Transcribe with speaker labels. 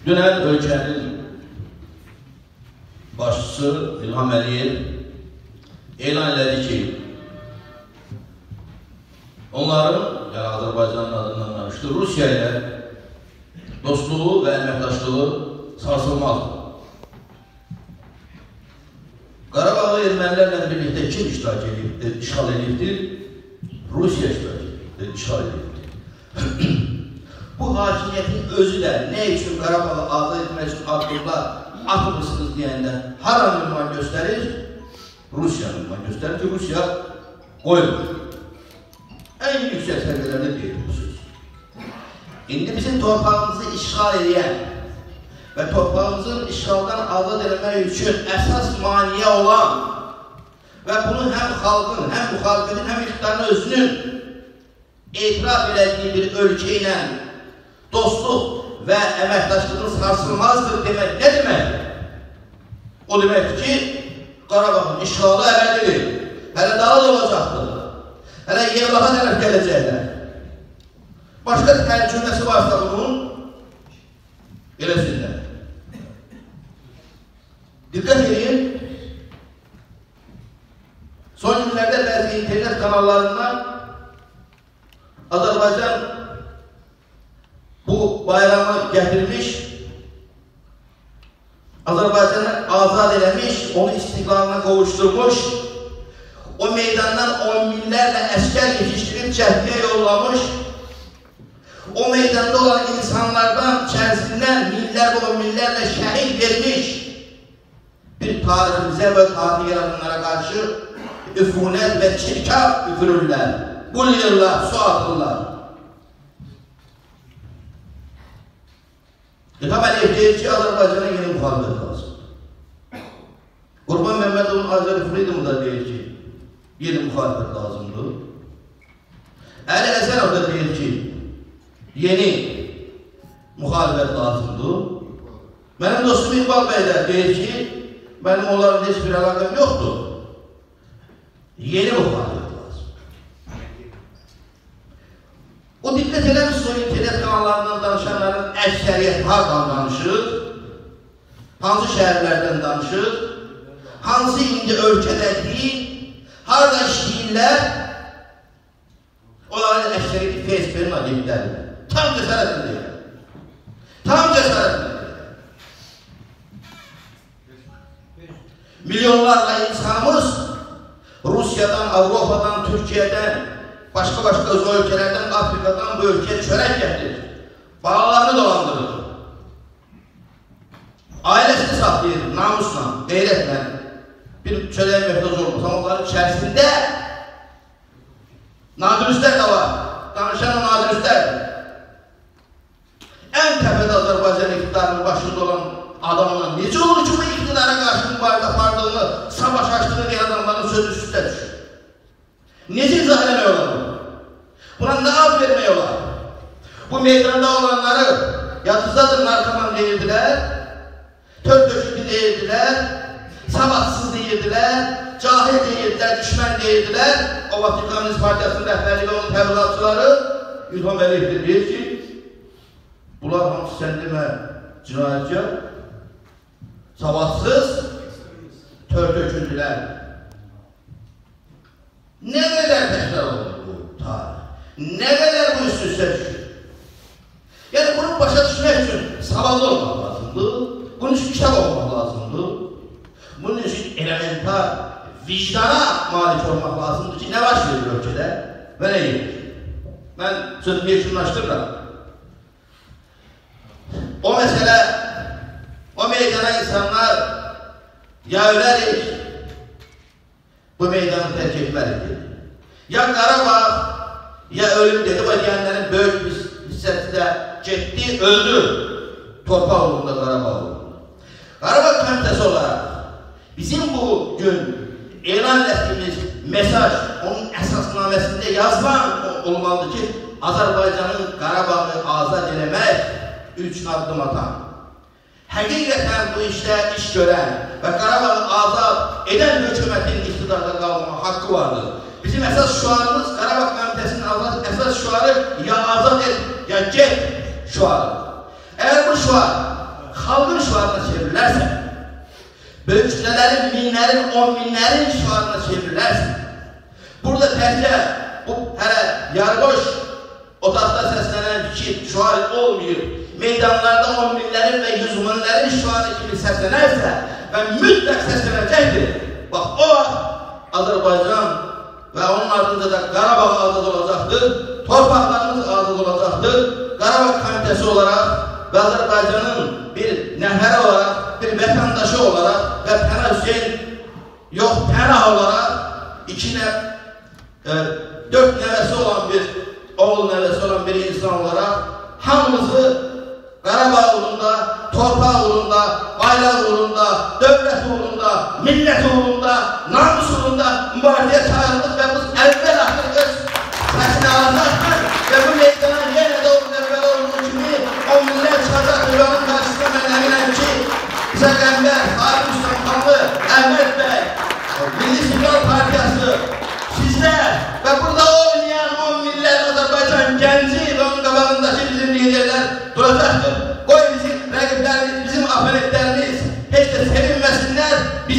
Speaker 1: Dünən ölkənin başçısı İlham Əliyev elan elədi ki, onların, yəni Azərbaycanın adından danışdı, Rusiya ilə dostluğu və əməkdaşlığı sarsılmazdır. Qarabağı ermənilərlə birlikdə kim işğal edibdir? Rusiya işğal edibdir. Bu hakimiyyətin özü də nə üçün Qarabağı azad etmək üçün addımlar atmışsınız deyəndə hara ünvan göstərir? Rusiya ünvan göstərir ki, Rusiya qoymur. Ən yüksək səviyyələrdə deyir bu söz. İndi bizim torpağımızı işğal edən və torpağımızın işğaldan azad etmək üçün əsas maniyə olan və bunu həm xalqın, həm müxalifətin, həm iqtidarın özünün etiraf elədiyi bir ölkə ilə dostluq və əməkdaşlığın sarsılmazdır demək nə deməkdir? O deməkdir ki, Qarabağın işğalı əbədidir, hələ daha da olacaqdır, hələ Yevlaxa tərəf gələcəklər. Başqa tərcüməsi varsa bunun, eləsinlər. Diqqət edin, son günlərdə bəzi internet kanallarından Azərbaycan bu bayramı gətirmiş, Azərbaycanı azad eləmiş, onu istiqlalına qovuşturmuş, o meydandan on minlərlə əskər yetişdirib cəhdiyə yollamış, o meydanda olan insanlardan içərisindən minlərlə şəhid vermiş bir tariximizə və tarix yaradınlara qarşı üfunət və çirkab üfürürlər, buluyurlar, su atırlar. İlham Əliyev deyir ki, Azərbaycana yeni müxalifət lazım. Qurban Məmmədovun Azər Freedom da deyir ki, yeni müxalifət lazımdır. Əli Əzərov da deyir ki, yeni müxalifət lazımdır. Mənim dostum İqbal bəy də deyir ki, mənim onların heç bir əlaqəm yoxdur. Yeni müxalifət lazım. O diqqət eləmişsiniz o internet kanallarından danışanların əksəriyyət hardan danışır, hansı şəhərlərdən danışır, hansı indi ölkədə deyil, harada işləyirlər, onların əksəriyyəti Facebook'un adibləridir. Tam cəsarətini deyir. Tam cəsarətini deyir. Milyonlarla insanımız Rusiyadan, Avropadan, Türkiyədən, başqa öz ölkələrdən, Afrikadan bu ölkəyə çörək gətirir. Bağlarını dolandırır. Ailəsini saxlayır, namusla, qeyrətlə. Bir çörəyə möhtac olmasam, onların içərisində nadirüstlər də var. Danışan o nadirüstlərdir. Ən təpədə Azərbaycan iqtidarının başında olan adamla necə olur ki, bu iqtidara qarşı mübarizə apardığını, savaş açdığını deyən adamların sözü üstə düşür. Necə izah eləmək olar bu? Buna nə ad vermək olar? Bu meydanda olanları yadınızdadır, narkoman deyirdilər, tör döküldü deyirdilər, savadsız deyirdilər, cahil deyirdilər, düşmən deyirdilər. O vaxt Komünist Partiyasının rəhbərliyi onun təbliğatçıları İlham Əliyev deyir ki, bunlar hamısı sən demə cinayətkar, savadsız, tör döküldülər. Nə qədər təkrar olur bu tarih? Nə qədər bu üst-üstə düşür? Yəni bunu başa düşmək üçün savadlı olmaq lazımdır, bunun üçün kitab olmaq lazımdır, bunun üçün elementar vicdana malik olmaq lazımdır ki, nə baş verir ölkədə və nə gedir? Mən sözümü yekunlaşdırıram. O məsələ, o meydana insanlar ya ölərik, bu meydanı tərk etməlidir. Ya Qarabağ, ya ölüm dedi, o deyənlərin böyük bir hissəsi də getdi, öldü torpaq uğrunda, Qarabağ uğrunda. Qarabağ komitəsi olaraq bizim bu gün elan etdiyimiz mesaj, onun əsasnaməsində yazılan olmalıdır ki, Azərbaycanın Qarabağını azad eləmək üçün addım atan, həqiqətən bu işdə iş görən və Qarabağı azad edən hökumətin iqtidarda qalma haqqı vardır. Bizim əsas şuarımız, Qarabağ Komitəsinin əsas şuarı ya azad et, ya get şuarıdır. Əgər bu şuar xalqın şüarına çevrilərsə, böyük kütlələrin, minlərin, 10 minlərin şüarına çevrilərsə, burada təkcə bu hələ yarıboş otaqda səslənən fikir, şüar olmayıb, meydanlarda 10 minlərin və 100 minlərin şüarı kimi səslənərsə və mütləq səslənəcəkdir. Bax, o Azərbaycan və onun ardınca da Qarabağ azad olacaqdır, torpaqlarımız azad olacaqdır. Qarabağ komitəsi olaraq və Azərbaycanın bir nəfəri olaraq, bir vətəndaşı olaraq və Pənah Hüseyin yox, Pənah olaraq 4 nəvəsi olan bir oğul nəvəsi olan bir insan olaraq hamımızı Qarabağ uğrunda, torpaq uğrunda, bayraq uğrunda, dövlət uğrunda, millət uğrunda, namus uğrunda mübarizəyə çağırırıq və biz əvvəl axırıq səsini alacaqdır və bu meydana yenə də əvvəl olduğu kimi 10 minlər çıxacaqdır. Onun qarşısında mən əminəm ki, bizə Qəmbər, Xarib Üstənxanlı, Əhməd bəy, Milli İstiqlal Partiyası, sizlər və burada oynayan 10 minlər Azərbaycan gənci və onun qabağındakı bizim liderlər duracaqdır. Qoy bizim rəqiblərimiz, bizim oponentlərimiz heç də sevinməsinlər,